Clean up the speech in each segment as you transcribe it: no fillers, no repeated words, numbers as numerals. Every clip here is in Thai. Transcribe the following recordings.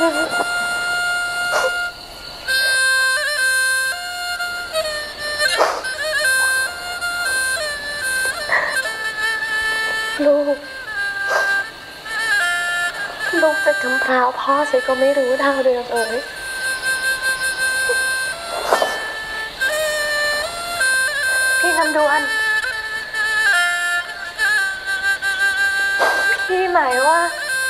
ลูกจะกำพร้าพ่อเสก็ไม่รู้ดาวเรืองเอ๋ยพี่ลำดวนพี่หมายว่า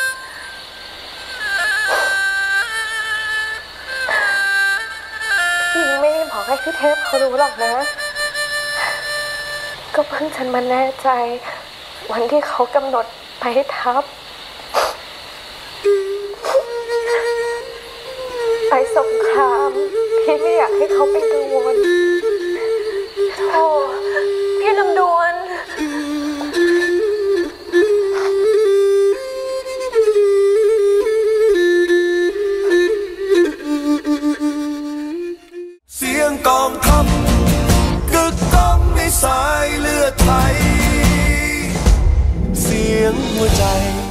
พี่ไม่ได้บอกให้พี่เทพเขารู้หรอกนะก็เพิ่งฉันมาแน่ใจวันที่เขากำหนดไปทัพไปสงครามพี่ไม่อยากให้เขาเป็นกังวลโอ้พี่ลำดวนเสียงกองทัพกึกก้องในสายเลือดไทยเสียงหัวใจ